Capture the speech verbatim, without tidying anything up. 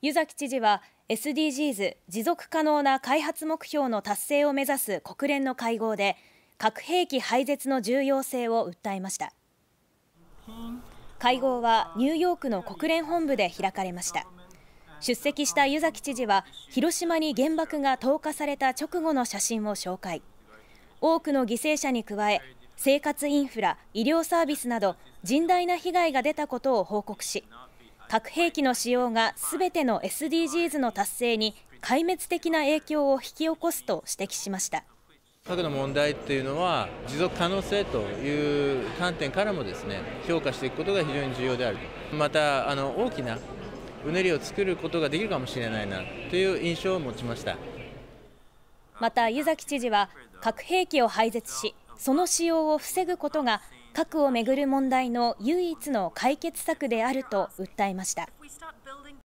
湯崎知事は エスディージーズ 持続可能な開発目標の達成を目指す国連の会合で核兵器廃絶の重要性を訴えました。会合はニューヨークの国連本部で開かれました。出席した湯崎知事は広島に原爆が投下された直後の写真を紹介。多くの犠牲者に加え生活インフラ、医療サービスなど甚大な被害が出たことを報告し、核兵器の使用がすべての エスディージーズ の達成に壊滅的な影響を引き起こすと指摘しました。 核の問題というのは持続可能性という観点からもですね、評価していくことが非常に重要であると。またあの大きなうねりを作ることができるかもしれないなという印象を持ちました。 また湯崎知事は核兵器を廃絶し、その使用を防ぐことが核をめぐる問題の唯一の解決策であると訴えました。